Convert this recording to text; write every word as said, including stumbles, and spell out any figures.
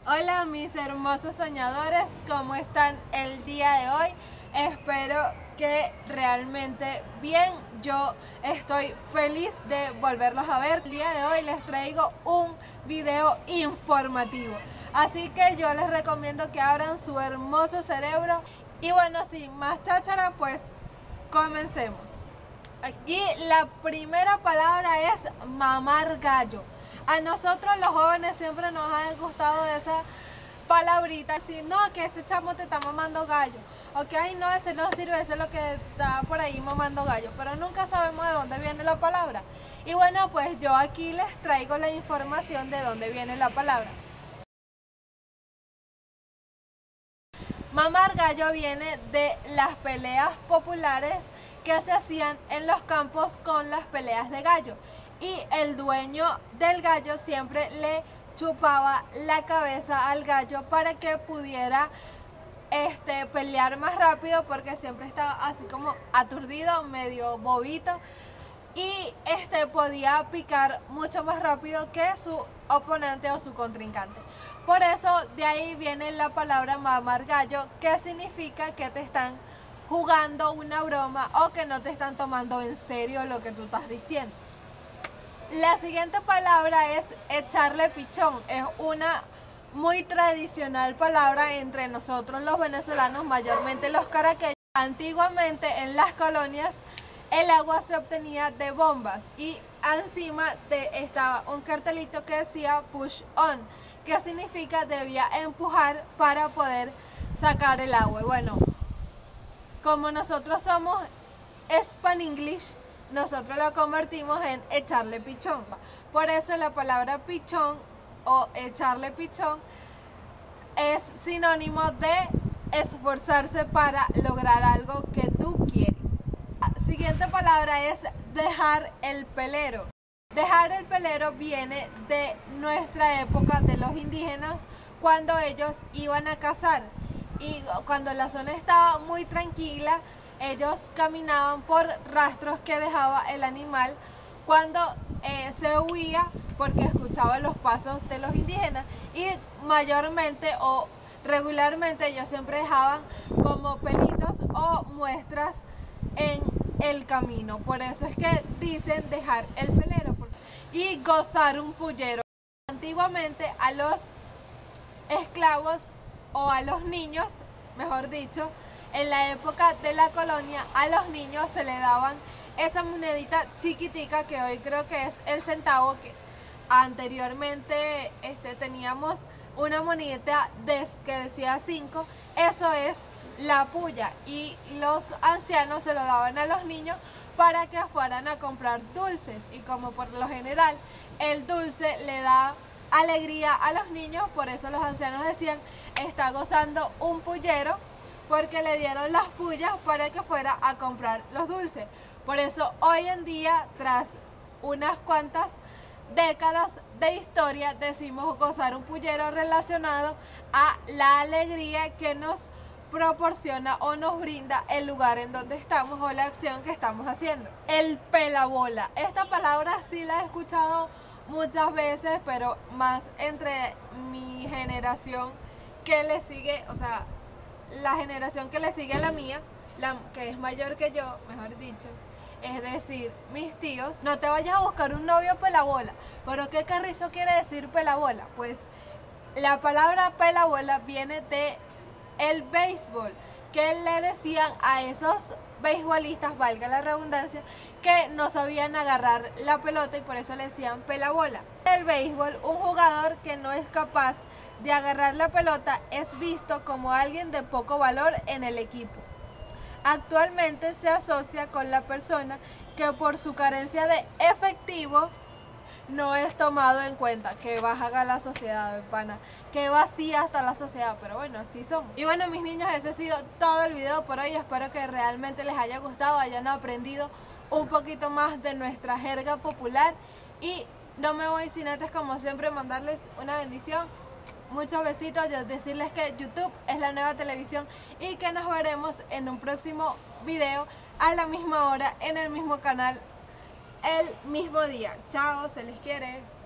Hola mis hermosos soñadores, ¿cómo están el día de hoy? Espero que realmente bien. Yo estoy feliz de volverlos a ver. El día de hoy les traigo un video informativo, así que yo les recomiendo que abran su hermoso cerebro. Y bueno, sin más cháchara, pues comencemos. Aquí la primera palabra es mamar gallo. A nosotros los jóvenes siempre nos ha gustado esa palabrita, así, no, que ese chamo te está mamando gallo, ok, no, ese no sirve, ese es lo que está por ahí mamando gallo, pero nunca sabemos de dónde viene la palabra. Y bueno, pues yo aquí les traigo la información de dónde viene la palabra. Mamar gallo viene de las peleas populares que se hacían en los campos con las peleas de gallo, y el dueño del gallo siempre le chupaba la cabeza al gallo para que pudiera este, pelear más rápido, porque siempre estaba así como aturdido, medio bobito, y este, podía picar mucho más rápido que su oponente o su contrincante. Por eso de ahí viene la palabra mamar gallo, que significa que te están jugando una broma o que no te están tomando en serio lo que tú estás diciendo. La siguiente palabra es echarle pichón. Es una muy tradicional palabra entre nosotros los venezolanos, mayormente los caraqueños. Antiguamente en las colonias el agua se obtenía de bombas y encima de estaba un cartelito que decía push on, que significa debía empujar para poder sacar el agua. Bueno, como nosotros somos Spanglish, nosotros lo convertimos en echarle pichón. Por eso la palabra pichón o echarle pichón es sinónimo de esforzarse para lograr algo que tú quieres. La siguiente palabra es dejar el pelero. Dejar el pelero viene de nuestra época, de los indígenas, cuando ellos iban a cazar y cuando la zona estaba muy tranquila, ellos caminaban por rastros que dejaba el animal cuando eh, se huía, porque escuchaban los pasos de los indígenas, y mayormente o regularmente ellos siempre dejaban como pelitos o muestras en el camino. Por eso es que dicen dejar el pelero y gozar un pullero. Antiguamente a los esclavos o a los niños, mejor dicho, en la época de la colonia, a los niños se le daban esa monedita chiquitica que hoy creo que es el centavo, que anteriormente este, teníamos una monedita de, que decía cinco, eso es la puya, y los ancianos se lo daban a los niños para que fueran a comprar dulces, y como por lo general el dulce le da alegría a los niños, por eso los ancianos decían está gozando un pullero, porque le dieron las pullas para que fuera a comprar los dulces. Por eso hoy en día, tras unas cuantas décadas de historia, decimos gozar un pullero relacionado a la alegría que nos proporciona o nos brinda el lugar en donde estamos o la acción que estamos haciendo. El pelabola. Esta palabra sí la he escuchado muchas veces, pero más entre mi generación que le sigue, o sea, la generación que le sigue a la mía, la que es mayor que yo, mejor dicho, es decir, mis tíos. No te vayas a buscar un novio pelabola. ¿Pero qué carrizo quiere decir pelabola? Pues la palabra pelabola viene de el béisbol, que le decían a esos beisbolistas, valga la redundancia, que no sabían agarrar la pelota y por eso le decían pelabola. El béisbol, un jugador que no es capaz de agarrar la pelota es visto como alguien de poco valor en el equipo. Actualmente se asocia con la persona que por su carencia de efectivo no es tomado en cuenta. Que baja la sociedad, pana, que vacía hasta la sociedad, pero bueno, así somos. Y bueno, mis niños, ese ha sido todo el video por hoy. Espero que realmente les haya gustado, hayan aprendido un poquito más de nuestra jerga popular, y no me voy sin antes, como siempre, mandarles una bendición, muchos besitos, y decirles que YouTube es la nueva televisión y que nos veremos en un próximo video a la misma hora, en el mismo canal, el mismo día. Chao, se les quiere.